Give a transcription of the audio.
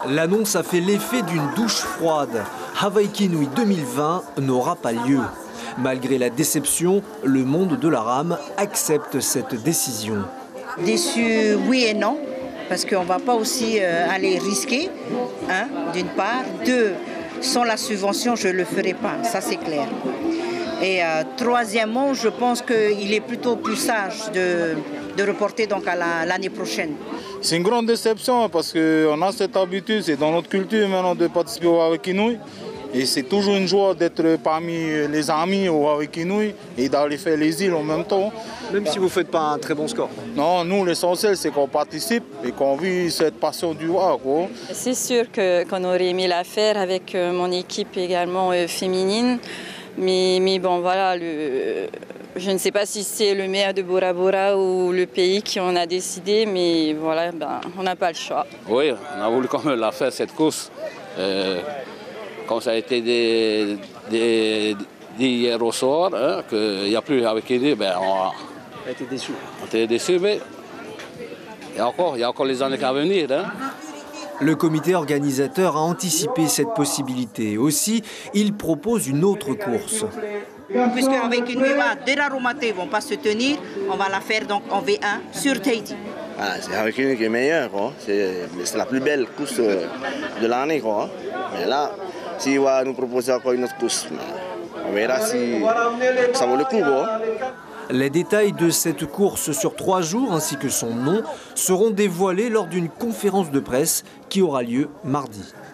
L'annonce a fait l'effet d'une douche froide. Hawaii Kinui 2020 n'aura pas lieu. Malgré la déception, le monde de la rame accepte cette décision. Déçu, oui et non, parce qu'on ne va pas aussi aller risquer, d'une part. Deux, sans la subvention, je ne le ferai pas, ça c'est clair. Et troisièmement, je pense qu'il est plutôt plus sage de reporter donc à l'année prochaine. C'est une grande déception parce qu'on a cette habitude, c'est dans notre culture maintenant de participer au Hawaii Kinui. Et c'est toujours une joie d'être parmi les amis au Hawaii Kinui et d'aller faire les îles en même temps. Même si vous ne faites pas un très bon score? Non, nous l'essentiel c'est qu'on participe et qu'on vit cette passion du Hawaii. C'est sûr qu'on aurait aimé la faire avec mon équipe également féminine. Mais bon, voilà, je ne sais pas si c'est le maire de Bora Bora ou le pays qui en a décidé, mais voilà, on n'a pas le choix. Oui, on a voulu quand même la faire, cette course. Quand ça a été dit hier au soir, qu'il n'y a plus avec Kinui, on a été déçus. On a été déçus, mais il y a encore les années à venir. Le comité organisateur a anticipé cette possibilité. Aussi, il propose une autre course. Puisque avec une de la Romate ne vont pas se tenir, on va la faire donc en V1 sur Tahiti. C'est Hawaii Kinui qui est meilleur, c'est la plus belle course de l'année. Mais là, s'il va nous proposer encore une autre course, on verra si ça vaut le coup. Les détails de cette course sur 3 jours ainsi que son nom seront dévoilés lors d'une conférence de presse qui aura lieu mardi.